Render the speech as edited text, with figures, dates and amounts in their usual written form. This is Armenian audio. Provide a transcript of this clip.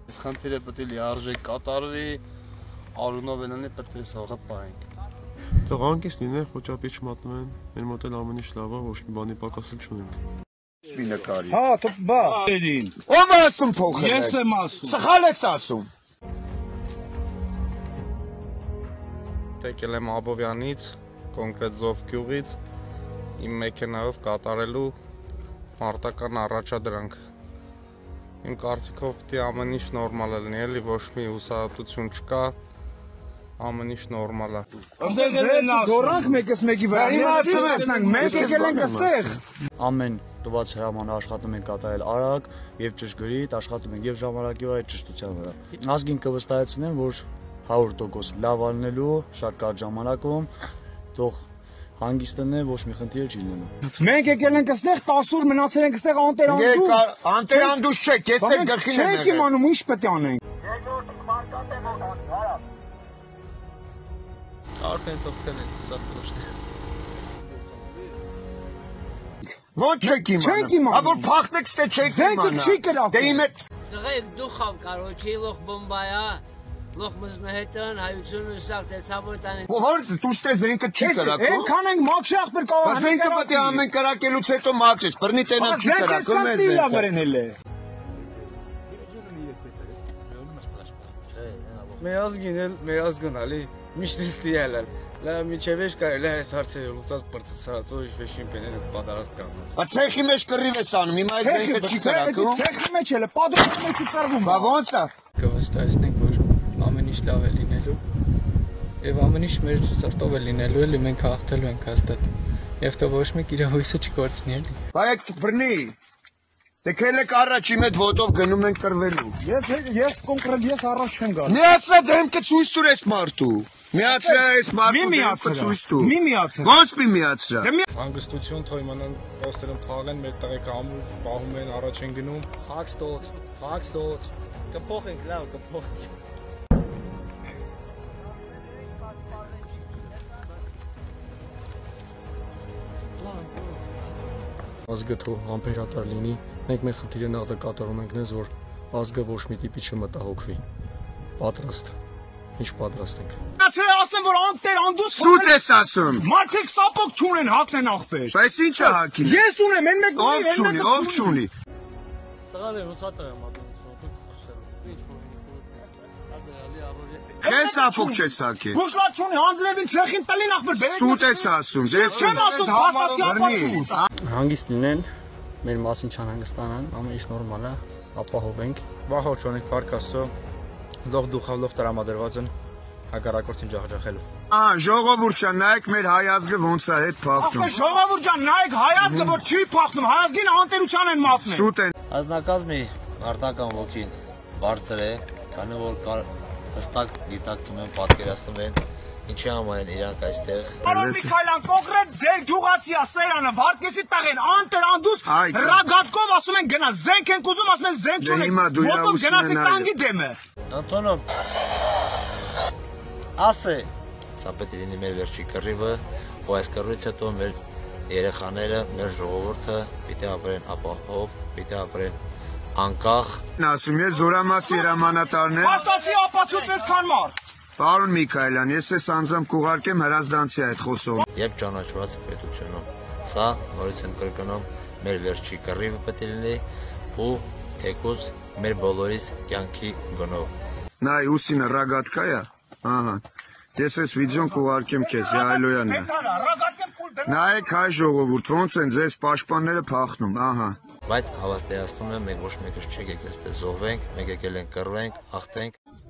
Այս խնդիրը պետք է լիարժեք կատարվի, արունով ելնի պետք է սաղը պահենք։ Տղանքից լինեն, խոճապի չմատնում են, մեր մոտ էլ ամեն ինչ լավ է, ոչ մի բանի պակասել չունենք։ Հա, բա, ով է ասում փոխել։ Ես եմ ասում։ Սխալ ես ասում։ Եկել եմ Աբովյանից, կոնկրետ Զով գյուղից, իմ մեքենայով կատարելու մարտական առաջադրանք։ Իմ կարծիքով պետք է ամեն ինչ նորմալ լինի, էլի ոչ մի հուսահատություն չկա, ամեն ինչ նորմալ է։ Գորանք մեկս մեկի վրա։ Հիմա ասում ենք, մենք եկել ենք այստեղ։ Ամեն տված հրամանը աշխատում ենք կատարել արագ եւ ճշգրիտ, աշխատում ենք եւ ժամանակի վրա, ճշտության վրա։ Ազգին կվստահեցնեմ, որ 100% լավ ալնելու, շատ կարճ ժամանակում, թող հանգիստն է, ոչ մի խնդիր չի լինելու։ Մենք եկել ենք այստեղ 10 օր մնացել ենք այստեղ անտերանդուս։ Անտերանդուս չէ, կեսեք գլխին եք։ Չեք իմանում ինչ պետք է անենք։ Արդեն թողել են, սա փոշտ։ Ո՞նց չեք իմանում։ Ա որ փախնեք ստե չեք իմանա։ Զենքը չի կրակում։ Դե իմ հետ Դղեք դուխավ, короче, լոխ բոմբայա, լոխ մզնահետան, հայությունը սաղ ծեցավոտան։ Ո՞ր դու ստե զենքը չի կրակում։ Այնքան ենք մաքշախ բր կարող։ Զենքը պետք է ամեն կրակելուց հետո մաքրես, բռնի տենալ չի կրակում է զենքը։ Մեր ազգին ալի միշտ ստիալալ։ Լա միջևեջ կարելի է այս հարցերը լուծած բրծած ու իշխին բեները պատրաստ կանգնած։ Բա ցեխի մեջ կռիվ է անում, հիմա այս զենքը չի կրակում։ Ցեխի մեջ էլ է, պատրաստում է չի ծրվում։ Բա ո՞նց է։ Կվստահեցնենք, որ ամեն ինչ լավ է լինելու եւ ամեն ինչ մեր սրտով է լինելու, էլի մենք հաղթելու ենք հաստատ։ Եվ թե ոչ մեկ իր հույսը չկորցնի էլի։ Բա այդ բռնի։ Դե քելեք առաջ իմ հետ ոտով գնում ենք կրվելու։ Ես կոնկրետ ես առաջ չեմ գա։ Միացրա դեմքը ցույց տուր այս մարդու։ Միացրա այս մարդու դեմքը ցույց տուր։ Մի միացրա։ Ոնց մի միացրա։ Հանգստություն թող իմանան ոստերն թաղեն, մեր տղեկ ամուր պահում են, առաջ են գնում։ Հակստոց։ Կփոխենք, լավ, կփոխենք։ Ազգը թող անբերատար լինի, մենք մեր խնդիրը նախ կատարում ենք նես, որ ազգը ոչ մի տիպի չմտահոգվի։ Պատրաստ։ Ինչ պատրաստ ենք։ Միացրել ասեմ, որ անտերանդուս սուտ ես ասում։ Մարդիկ սապոկ չունեն, հակնեն ախպեր։ Բայց ի՞նչ է հակի։ Ես ունեմ, այն մեկ ունի, ով չունի։ Տղաներ հուսատար եմ ադում, Քեզ սապոկ չես հակի։ Բուժլատ չունի, հանձրևին ցեխին տնին ախպեր։ Սուտ ես ասում, դες չեմ ասում, փաստացի ապացույց։ Հանգիստ լինեն, մեր մասին չանհանգստանան, ամեն ինչ նորմալ է, ապահովենք։ Վախ չունենք Փարքասո, լող դուխավ լող տրամադրված են հակառակորդին ջախջախելու։ Ժողովուրդ ջան, նայեք մեր հայ ազգը ոնց է հետ փախնում։ Ախպեր ժողովուրդ ջան, նայեք հայ ազգը որ չի փախնում, հայ ազգին անտերության են մատնել։ Սուտ են։ Ազնագազմի մարտական ոգին բարձր է, քանի որ հստակ գիտակցում են, պատկերացնում են ինչի համար են իրանք այստեղ։ Պարոն Միքայելյան, կոնկրետ ձեր գյուղացիա Սերանը, Վարդգեսի տղեն, անտերանդուս ռագատկով ասում են գնա, զենք ենք ուզում, ասում են զենք չունենք, ոտով գնացեք տանգի դեմը։ Անտոնով, ասե, սա պետք է լինի մեր վերջի կռիվը, ու այս կռիվից հետո մեր երեխաները, մեր ժողովուրդը պիտի ապրեն ապահով, պիտի ապրեն անկախ։ Ասում ես զորամասի հրամանատարն է։ Փաստացի ապացույց ես քան մարդ։ Պարոն Միքայելյան, ես ես անձամբ կուղարկեմ հրազդանցի այդ խոսով։ Երբ ճանաչված պետությունում, սա նորից եմ կրկնում, մեր վերջի կռիվը պետք է լինի ու թեկուզ մեր բոլորիս կյանքի գնով։ Նայ ուսինը ռագատկա է։ Ահա։ Ես ես վիդեոն կուղարկեմ քեզ, Յայլոյանն է։ Նայեք հայ ժողովուրդ, ոնց են ձեզ պաշտպանները փախնում, ահա։ Բայց հավաստիացնում եմ, մենք ոչ մեկս չեք եկել ստե զոհվենք, մենք եկել ենք կռվենք, հաղթենք։